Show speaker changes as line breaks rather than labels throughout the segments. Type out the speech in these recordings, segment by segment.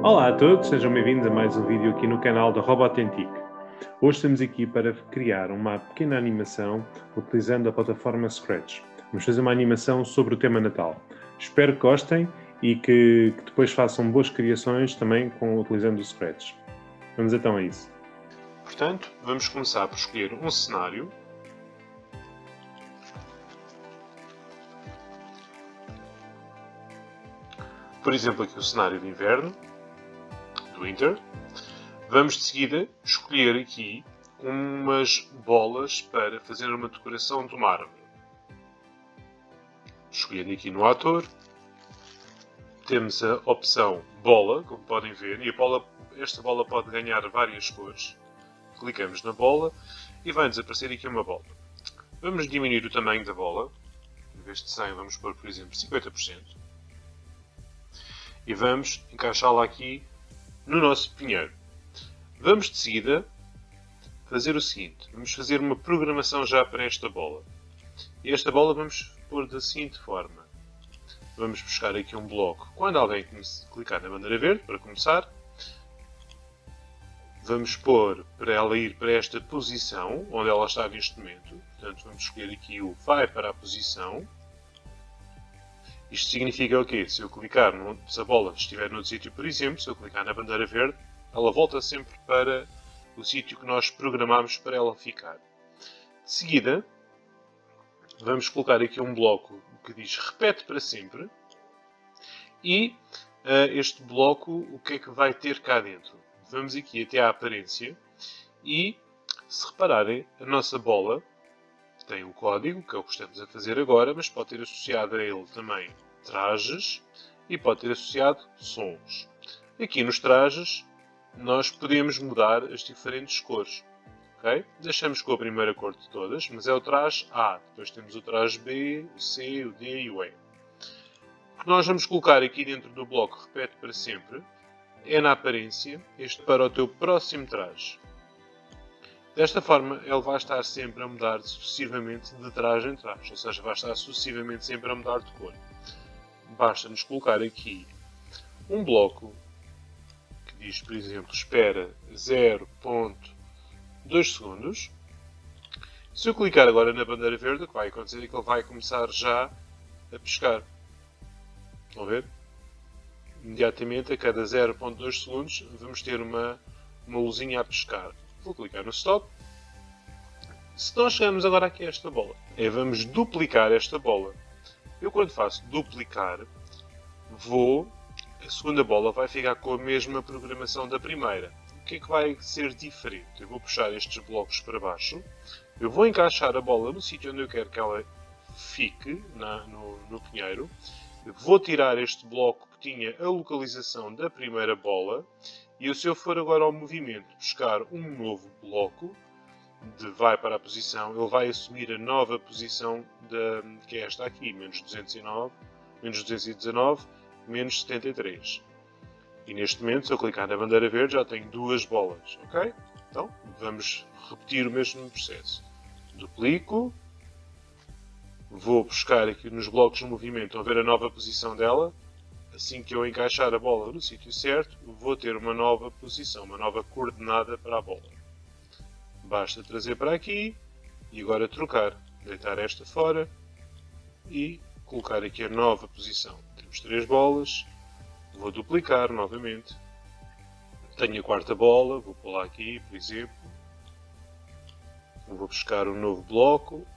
Olá a todos, sejam bem-vindos a mais um vídeo aqui no canal da Robotentic. Hoje estamos aqui para criar uma pequena animação utilizando a plataforma Scratch. Vamos fazer uma animação sobre o tema Natal. Espero que gostem e que depois façam boas criações também utilizando o Scratch. Vamos então a isso. Portanto, vamos começar por escolher um cenário. Por exemplo, aqui o cenário de inverno, do Winter. Vamos de seguida escolher aqui umas bolas para fazer uma decoração de uma árvore. Escolhendo aqui no ator, temos a opção bola, como podem ver, e esta bola pode ganhar várias cores. Clicamos na bola e vai-nos aparecer aqui uma bola. Vamos diminuir o tamanho da bola. Em vez de 100, vamos pôr, por exemplo, 50%. E vamos encaixá-la aqui no nosso pinheiro. Vamos de seguida fazer o seguinte. Vamos fazer uma programação já para esta bola. E esta bola vamos pôr da seguinte forma. Vamos buscar aqui um bloco. Quando alguém clicar na bandeira verde, para começar, vamos pôr para ela ir para esta posição, onde ela está neste momento. Portanto, vamos escolher aqui o vai para a posição. Isto significa o quê? Se eu clicar, se a bola estiver no sítio, por exemplo, se eu clicar na bandeira verde, ela volta sempre para o sítio que nós programámos para ela ficar. De seguida, vamos colocar aqui um bloco que diz repete para sempre. E este bloco, o que é que vai ter cá dentro? Vamos aqui até à aparência e, se repararem, a nossa bola tem um código, que é o que estamos a fazer agora, mas pode ter associado a ele também trajes e pode ter associado sons. Aqui nos trajes nós podemos mudar as diferentes cores. Okay? Deixamos com a primeira cor de todas, mas é o traje A. Depois temos o traje B, o C, o D e o E. O que nós vamos colocar aqui dentro do bloco repete para sempre é na aparência este para o teu próximo traje. Desta forma, ele vai estar sempre a mudar sucessivamente de traje em traje, ou seja, vai estar sucessivamente sempre a mudar de cor. Basta-nos colocar aqui um bloco que diz, por exemplo, espera 0.2 segundos. Se eu clicar agora na bandeira verde, o que vai acontecer é que ele vai começar já a pescar. Estão a ver? Imediatamente, a cada 0.2 segundos, vamos ter uma luzinha a pescar. Vou clicar no stop. Se nós chegamos agora aqui a esta bola, vamos duplicar esta bola. Eu quando faço duplicar, a segunda bola vai ficar com a mesma programação da primeira. O que é que vai ser diferente? Eu vou puxar estes blocos para baixo, eu vou encaixar a bola no sítio onde eu quero que ela fique, no pinheiro, eu vou tirar este bloco que tinha a localização da primeira bola, e se eu for agora ao movimento buscar um novo bloco, vai para a posição, ele vai assumir a nova posição que é esta aqui, menos 209, menos 219, menos 73. E neste momento, se eu clicar na bandeira verde, já tenho duas bolas, ok? Então, vamos repetir o mesmo processo. Duplico, vou buscar aqui nos blocos de movimento, a ver a nova posição dela. Assim que eu encaixar a bola no sítio certo, vou ter uma nova posição, uma nova coordenada para a bola. Basta trazer para aqui e agora trocar. Deitar esta fora e colocar aqui a nova posição. Temos 3 bolas. Vou duplicar novamente. Tenho a quarta bola. Vou pô-la aqui, por exemplo. Vou buscar um novo bloco.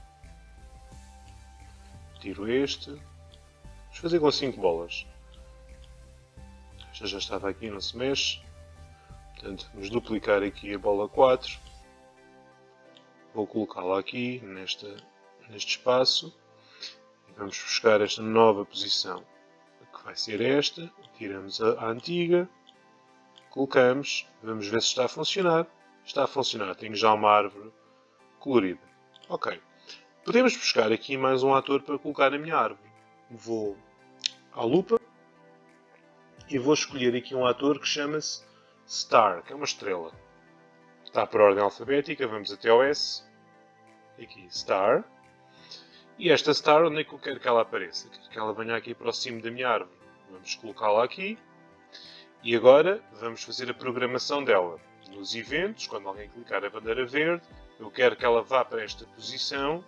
Tiro este. Vamos fazer com 5 bolas. Esta já estava aqui, não se mexe. Portanto, vamos duplicar aqui a bola 4. Vou colocá-la aqui, neste espaço. E vamos buscar esta nova posição, que vai ser esta. Tiramos a antiga. Colocamos. Vamos ver se está a funcionar. Está a funcionar. Tenho já uma árvore colorida. Ok. Podemos buscar aqui mais um ator para colocar na minha árvore. Vou à lupa. E vou escolher aqui um ator que chama-se Star, que é uma estrela. Está por ordem alfabética, vamos até ao S. Aqui, Star. E esta Star, onde é que eu quero que ela apareça? Quero que ela venha aqui para o cimo da minha árvore. Vamos colocá-la aqui. E agora vamos fazer a programação dela. Nos eventos, quando alguém clicar a bandeira verde, eu quero que ela vá para esta posição.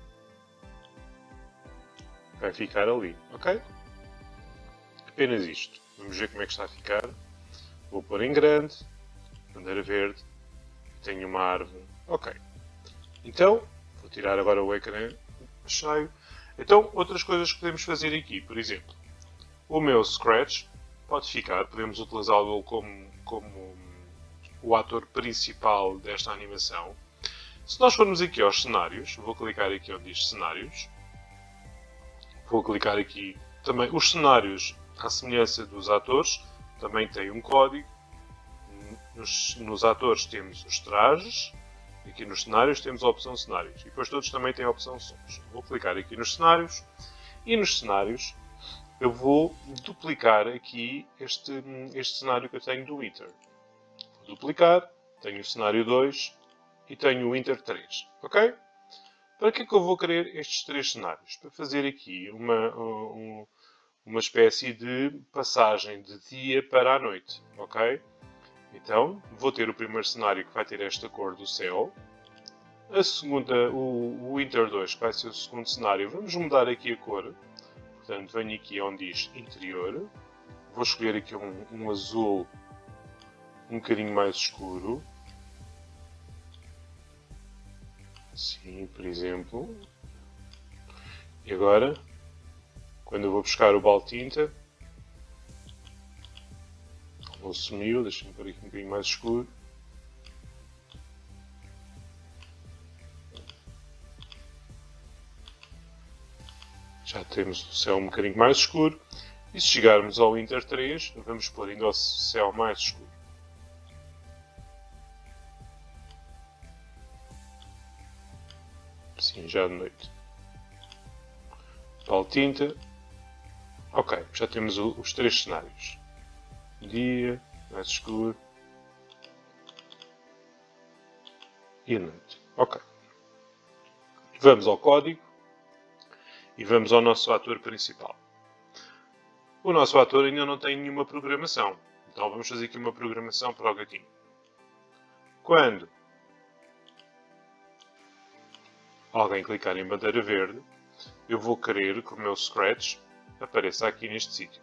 Vai ficar ali, ok? Apenas isto. Vamos ver como é que está a ficar. Vou pôr em grande, bandeira verde, tenho uma árvore, ok. Então, vou tirar agora o ecrã cheio. Então, outras coisas que podemos fazer aqui, por exemplo, o meu Scratch pode ficar, podemos utilizá-lo como o ator principal desta animação. Se nós formos aqui aos cenários, vou clicar aqui onde diz cenários, vou clicar aqui também os cenários, à semelhança dos atores, também têm um código. Nos atores temos os trajes, aqui nos cenários temos a opção cenários, e depois todos também têm a opção sons. Vou clicar aqui nos cenários, e nos cenários eu vou duplicar aqui este cenário que eu tenho do Winter. Vou duplicar, tenho o cenário 2 e tenho o Winter 3, ok? Para que é que eu vou querer estes 3 cenários? Para fazer aqui uma espécie de passagem de dia para a noite, ok? Então, vou ter o primeiro cenário que vai ter esta cor do céu. A segunda, o Winter 2, que vai ser o segundo cenário, vamos mudar aqui a cor. Portanto, venho aqui onde diz interior. Vou escolher aqui um azul um bocadinho mais escuro. Assim, por exemplo. E agora, quando eu vou buscar o balde de tinta, ele sumiu, deixa-me pôr aqui um bocadinho mais escuro. Já temos o céu um bocadinho mais escuro. E se chegarmos ao Winter 3, vamos pôr ainda o céu mais escuro. Assim, já de noite. Balde de tinta. Ok, já temos os 3 cenários. Dia, mais escuro. E a noite. Ok. Vamos ao código. E vamos ao nosso ator principal. O nosso ator ainda não tem nenhuma programação. Então vamos fazer aqui uma programação para o gatinho. Quando alguém clicar em bandeira verde, eu vou querer que o meu Scratch apareça aqui neste sítio.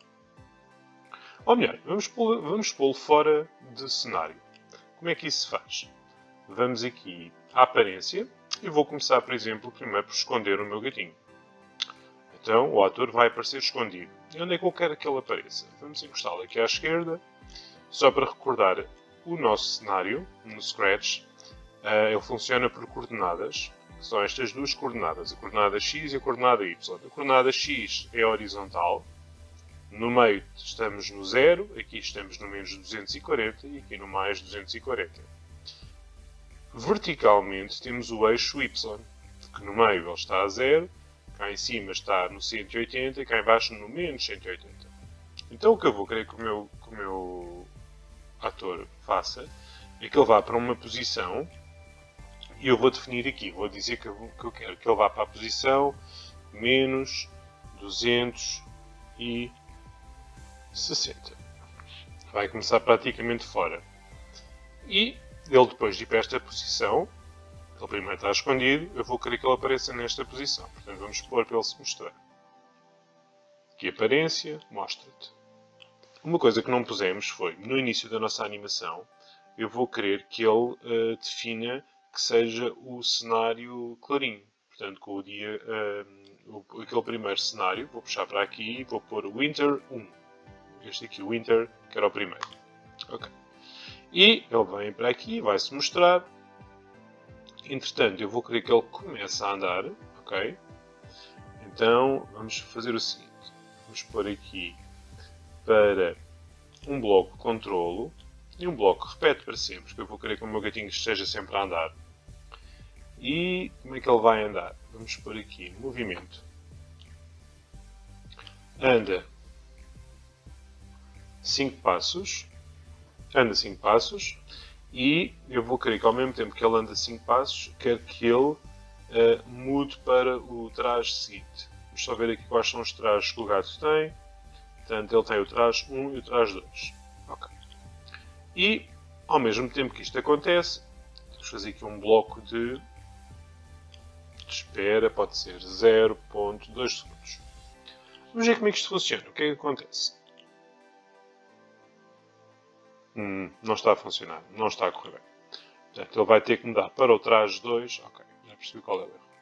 Ou melhor, vamos pô-lo fora de cenário. Como é que isso se faz? Vamos aqui à aparência e vou começar, por exemplo, primeiro por esconder o meu gatinho. Então o ator vai aparecer escondido. E onde é que eu quero que ele apareça? Vamos encostá-lo aqui à esquerda. Só para recordar o nosso cenário, no Scratch, ele funciona por coordenadas, que são estas duas coordenadas, a coordenada X e a coordenada Y. A coordenada X é horizontal, no meio estamos no 0, aqui estamos no menos 240 e aqui no mais 240. Verticalmente temos o eixo Y, que no meio ele está a 0, cá em cima está no 180 e cá em baixo no menos 180. Então o que eu vou querer que o meu ator faça é que ele vá para uma posição e eu vou definir aqui, vou dizer que eu quero que ele vá para a posição menos 260. Vai começar praticamente fora. E ele depois de ir para esta posição, ele primeiro está escondido, eu vou querer que ele apareça nesta posição. Portanto, vamos pôr para ele se mostrar. Aqui aparência, mostra-te. Uma coisa que não pusemos foi, no início da nossa animação, eu vou querer que ele defina que seja o cenário clarinho. Portanto, com o dia, aquele primeiro cenário, vou puxar para aqui e vou pôr o Winter 1. Este aqui, o Winter, que era o primeiro. Ok. E ele vem para aqui, vai-se mostrar. Entretanto, eu vou querer que ele comece a andar, ok? Então, vamos fazer o seguinte. Vamos pôr aqui para um bloco de controlo e um bloco que repete para sempre, porque eu vou querer que o meu gatinho esteja sempre a andar. E como é que ele vai andar? Vamos pôr aqui movimento. Anda 5 passos. Anda 5 passos. E eu vou querer que ao mesmo tempo que ele anda 5 passos, quero que ele mude para o traje seguinte. Vamos só ver aqui quais são os trajes que o gato tem. Portanto, ele tem o traje 1 e o traje 2. Ok. E, ao mesmo tempo que isto acontece, vamos fazer aqui um bloco de espera, pode ser 0.2 segundos. Vamos ver como é que isto funciona. O que é que acontece? Não está a funcionar. Não está a correr bem. Portanto, ele vai ter que mudar para o traje 2. Ok, já percebi qual é o erro.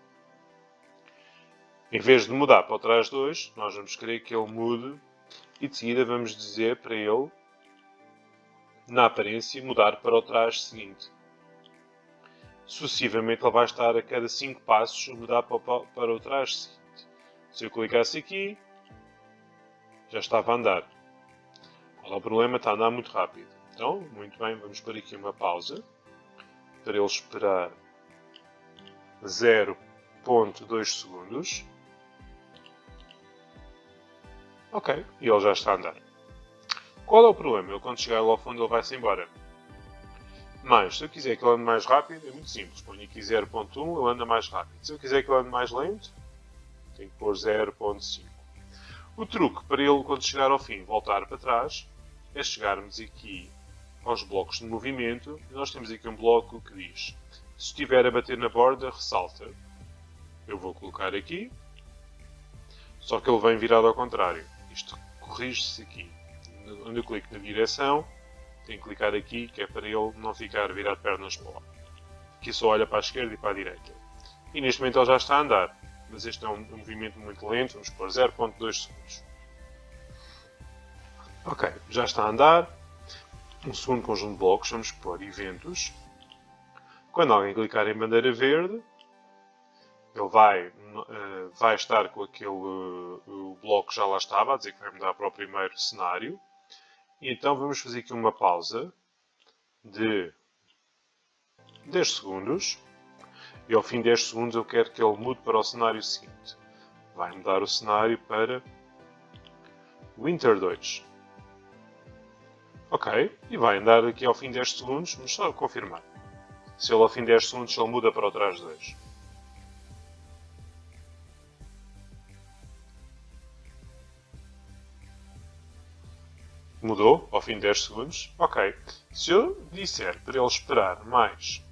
Em vez de mudar para o traje 2, nós vamos querer que ele mude e de seguida vamos dizer para ele, na aparência, mudar para o traje seguinte. Sucessivamente ele vai estar a cada 5 passos a mudar para o traje seguinte. Se eu clicasse aqui, já estava a andar. Qual é o problema? Está a andar muito rápido. Então, muito bem, vamos pôr aqui uma pausa para ele esperar 0.2 segundos. Ok, e ele já está a andar. Qual é o problema? Ele quando chegar lá ao fundo ele vai-se embora. Mas, se eu quiser que ele ande mais rápido, é muito simples. Ponho aqui 0.1, ele anda mais rápido. Se eu quiser que ele ande mais lento, tenho que pôr 0.5. O truque para ele, quando chegar ao fim, voltar para trás, é chegarmos aqui aos blocos de movimento. E nós temos aqui um bloco que diz, se estiver a bater na borda, ressalta. Eu vou colocar aqui, só que ele vem virado ao contrário. Isto corrige-se aqui. Onde eu clico na direção, tenho que clicar aqui, que é para ele não ficar virado de pernas para o lado. Aqui só olha para a esquerda e para a direita. E neste momento ele já está a andar. Mas este é um movimento muito lento, vamos pôr 0.2 segundos. Ok, já está a andar. Um segundo conjunto de blocos, vamos pôr eventos. Quando alguém clicar em bandeira verde, ele vai estar com aquele bloco que já lá estava, a dizer que vai mudar para o primeiro cenário. E então vamos fazer aqui uma pausa de 10 segundos. E ao fim de 10 segundos eu quero que ele mude para o cenário seguinte. Vai mudar o cenário para Winter 2. Ok, e vai andar aqui ao fim de 10 segundos, vamos só confirmar. Se ele ao fim de 10 segundos ele muda para o traje 2. Mudou ao fim de 10 segundos? Ok. Se eu disser para ele esperar mais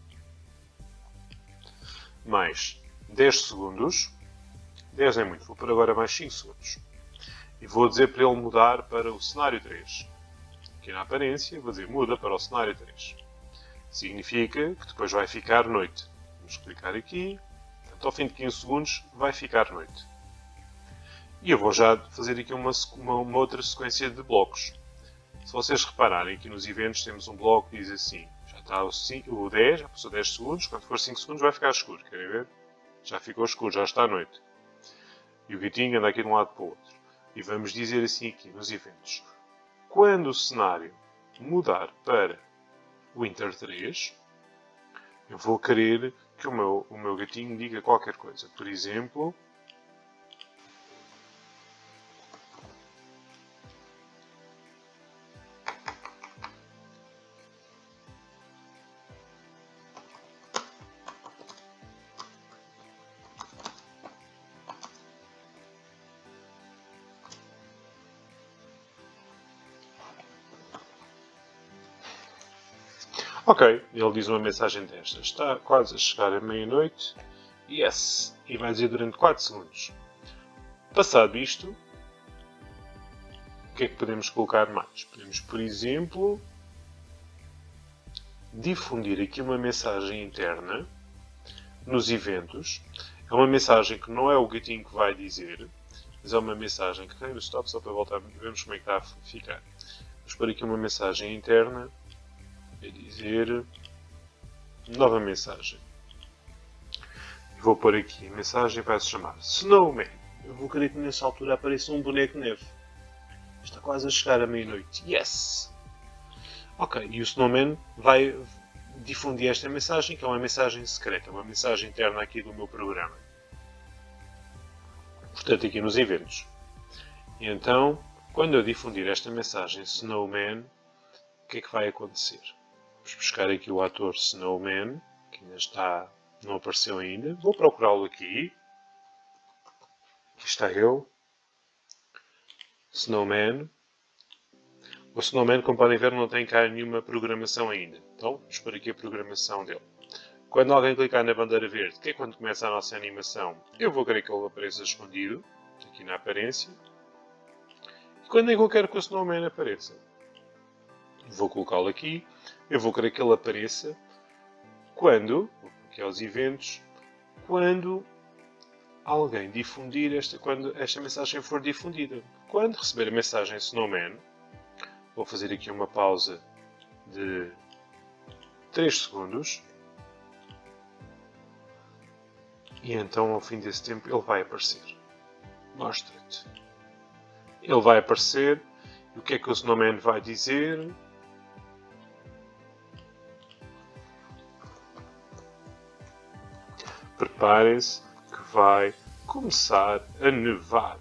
10 segundos, 10 é muito, vou por agora mais 5 segundos. E vou dizer para ele mudar para o cenário 3. Aqui na aparência, vou dizer muda para o cenário 3. Significa que depois vai ficar noite. Vamos clicar aqui. Portanto, ao fim de 15 segundos vai ficar noite. E eu vou já fazer aqui uma outra sequência de blocos. Se vocês repararem aqui nos eventos temos um bloco que diz assim, já está o 10, já passou 10 segundos, quando for 5 segundos vai ficar escuro, querem ver? Já ficou escuro, já está à noite. E o gatinho anda aqui de um lado para o outro. E vamos dizer assim aqui nos eventos, quando o cenário mudar para Winter 3, eu vou querer que o meu gatinho diga qualquer coisa. Por exemplo, ok, ele diz uma mensagem destas. Está quase a chegar à meia-noite. Yes! E vai dizer durante 4 segundos. Passado isto, o que é que podemos colocar mais? Podemos, por exemplo, difundir aqui uma mensagem interna nos eventos. É uma mensagem que não é o gatinho que vai dizer, mas é uma mensagem que tem no stop, só para voltar, vemos como é que está a ficar. Vamos pôr aqui uma mensagem interna. É dizer nova mensagem. Vou pôr aqui a mensagem, vai se chamar Snowman. Eu vou querer que nessa altura apareça um boneco de neve. Está quase a chegar à meia-noite. Yes! Ok, e o Snowman vai difundir esta mensagem, que é uma mensagem secreta, uma mensagem interna aqui do meu programa. Portanto, aqui nos eventos. E então, quando eu difundir esta mensagem Snowman, o que é que vai acontecer? Vamos buscar aqui o ator Snowman, que ainda não apareceu ainda. Vou procurá-lo aqui. Aqui está ele. Snowman. O Snowman, como podem ver, não tem cá nenhuma programação ainda. Então, vamos pôr aqui a programação dele. Quando alguém clicar na bandeira verde, que é quando começa a nossa animação, eu vou querer que ele apareça escondido, aqui na aparência. E quando eu quero que o Snowman apareça, vou colocá-lo aqui. Eu vou querer que ele apareça quando, aqui aos eventos, quando alguém difundir quando esta mensagem for difundida. Quando receber a mensagem Snowman, vou fazer aqui uma pausa de 3 segundos. E então, ao fim desse tempo, ele vai aparecer. Mostra-te. Ele vai aparecer. E o que é que o Snowman vai dizer? Preparem-se que vai começar a nevar.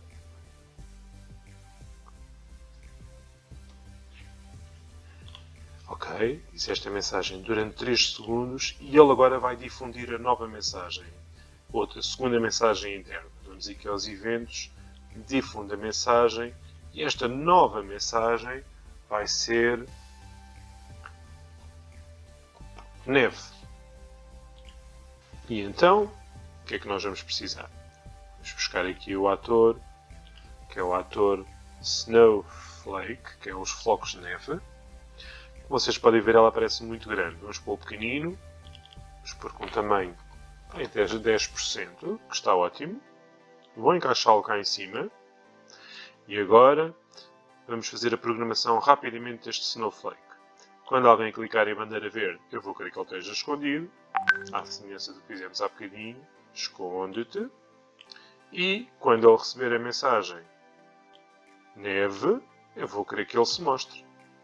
Ok, disse esta mensagem durante 3 segundos e ele agora vai difundir a nova mensagem. Outra segunda mensagem interna. Vamos aqui aos eventos, difunde a mensagem e esta nova mensagem vai ser neve. E então, o que é que nós vamos precisar? Vamos buscar aqui o ator, que é o ator Snowflake, que é os flocos de neve. Como vocês podem ver, ela parece muito grande. Vamos pôr o pequenino, vamos pôr com tamanho em 10%, que está ótimo. Vou encaixá-lo cá em cima. E agora vamos fazer a programação rapidamente deste Snowflake. Quando alguém clicar em bandeira verde, eu vou querer que ele esteja escondido. À semelhança do que fizemos há bocadinho. Esconde-te. E quando ele receber a mensagem neve, eu vou querer que ele se mostre.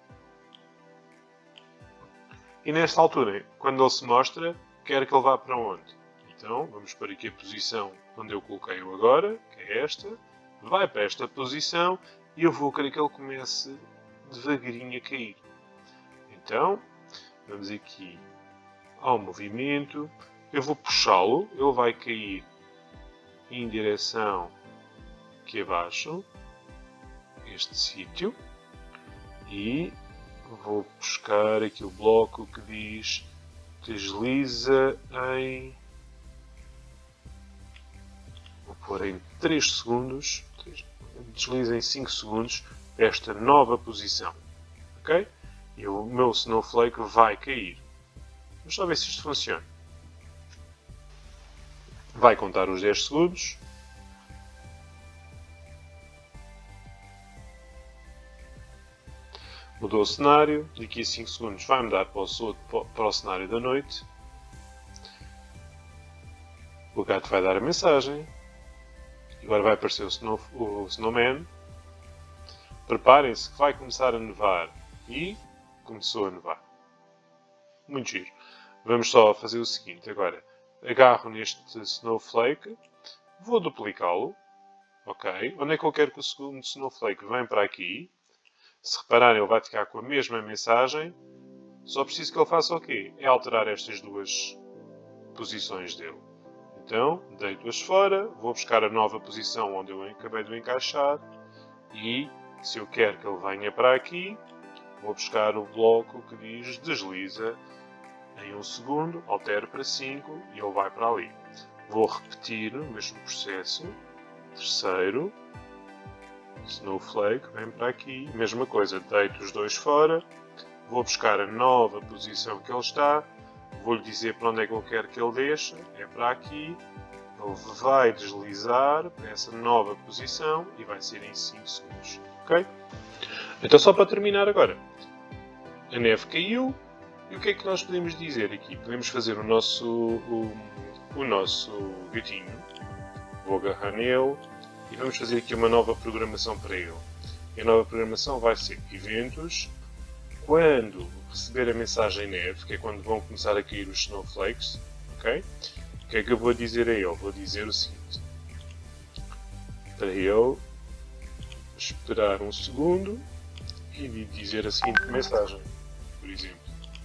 E nesta altura, quando ele se mostra, quero que ele vá para onde? Então, vamos para aqui a posição onde eu coloquei-o agora, que é esta. Vai para esta posição e eu vou querer que ele comece devagarinho a cair. Então, vamos aqui ao movimento. Eu vou puxá-lo, ele vai cair em direção aqui abaixo, este sítio. E vou buscar aqui o bloco que diz desliza em... Vou pôr em 3 segundos. Desliza em 5 segundos esta nova posição. Ok? E o meu Snowflake vai cair. Vamos só ver se isto funciona. Vai contar os 10 segundos. Mudou o cenário, daqui a 5 segundos vai mudar para o cenário da noite. O gato vai dar a mensagem. Agora vai aparecer o Snowman. Preparem-se que vai começar a nevar. E começou a nevar. Muito giro. Vamos só fazer o seguinte agora. Agarro neste Snowflake. Vou duplicá-lo. Ok. Onde é que eu quero que o segundo Snowflake venha para aqui? Se repararem, ele vai ficar com a mesma mensagem. Só preciso que ele faça o quê? É alterar estas duas posições dele. Então, deito-as fora. Vou buscar a nova posição onde eu acabei de o encaixar. E, se eu quero que ele venha para aqui, vou buscar o bloco que diz desliza em 1 segundo. Altero para 5 e ele vai para ali. Vou repetir o mesmo processo. Terceiro. Snowflake, vem para aqui, mesma coisa, deito os dois fora, vou buscar a nova posição que ele está, vou-lhe dizer para onde é que eu quero que ele deixe, é para aqui, ele vai deslizar para essa nova posição e vai ser em 5 segundos, ok? Então só para terminar agora, a neve caiu, e o que é que nós podemos dizer aqui? Podemos fazer o nosso gatinho, vou agarrar nele, e vamos fazer aqui uma nova programação para ele. E a nova programação vai ser eventos. Quando receber a mensagem neve, que é quando vão começar a cair os snowflakes, ok? O que é que eu vou dizer a ele? Vou dizer o seguinte. Para ele esperar 1 segundo e dizer a seguinte mensagem, por exemplo.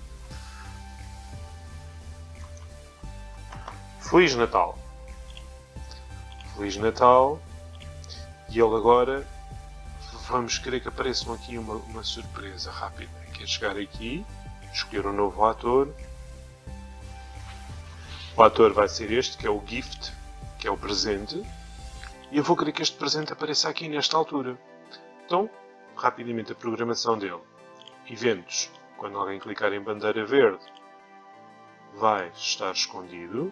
Feliz Natal. Feliz Natal. E ele agora vamos querer que apareça aqui uma surpresa rápida, que é chegar aqui, escolher um novo ator. O ator vai ser este, que é o gift, que é o presente, e eu vou querer que este presente apareça aqui nesta altura. Então, rapidamente a programação dele. Eventos. Quando alguém clicar em bandeira verde, vai estar escondido.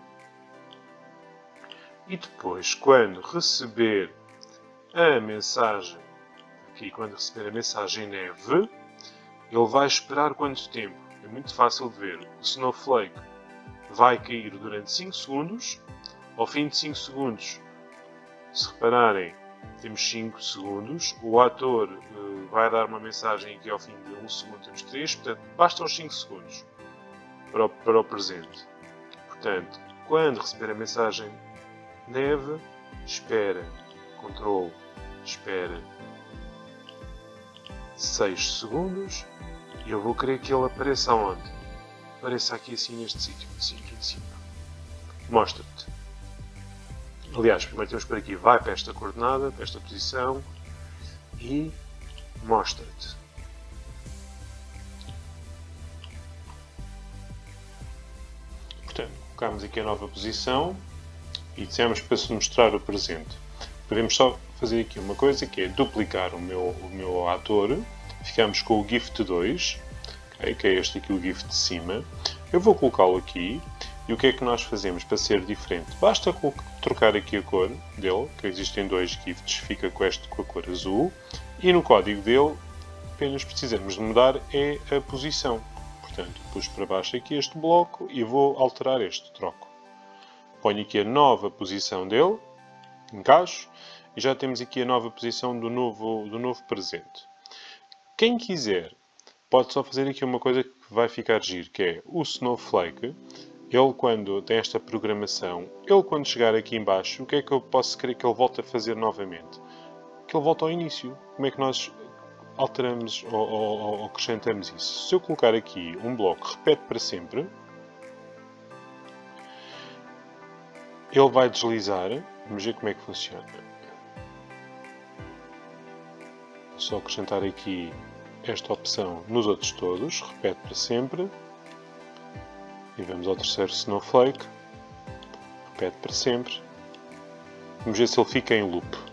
E depois, quando receber a mensagem, aqui quando receber a mensagem neve, ele vai esperar quanto tempo? É muito fácil de ver. O snowflake vai cair durante 5 segundos. Ao fim de 5 segundos, se repararem, temos 5 segundos. O ator vai dar uma mensagem aqui ao fim de 1 segundo, temos 3. Portanto, bastam os 5 segundos para o presente. Portanto, quando receber a mensagem neve, espera, controle, espera 6 segundos e eu vou querer que ele apareça onde? Apareça aqui assim neste sítio, assim aqui em cima. Mostra-te. Aliás, primeiro temos por aqui, vai para esta coordenada, para esta posição e mostra-te. Portanto, colocamos aqui a nova posição e dissemos para se mostrar o presente. Podemos só fazer aqui uma coisa, que é duplicar o meu ator. Ficamos com o GIFT 2, okay, que é este aqui, o GIFT de cima. Eu vou colocá-lo aqui. E o que é que nós fazemos para ser diferente? Basta trocar aqui a cor dele, que existem 2 GIFTs, fica com a cor azul. E no código dele, apenas precisamos de mudar é a posição. Portanto, puxo para baixo aqui este bloco e vou alterar este, troco. Ponho aqui a nova posição dele, encaixo, e já temos aqui a nova posição do novo presente. Quem quiser, pode só fazer aqui uma coisa que vai ficar giro, que é o Snowflake. Ele, quando tem esta programação, ele quando chegar aqui em baixo, o que é que eu posso querer que ele volte a fazer novamente? Que ele volte ao início. Como é que nós alteramos ou acrescentamos isso? Se eu colocar aqui um bloco, repete para sempre, ele vai deslizar. Vamos ver como é que funciona. Vou só acrescentar aqui esta opção nos outros todos, repete para sempre. E vamos ao terceiro Snowflake, repete para sempre. Vamos ver se ele fica em loop.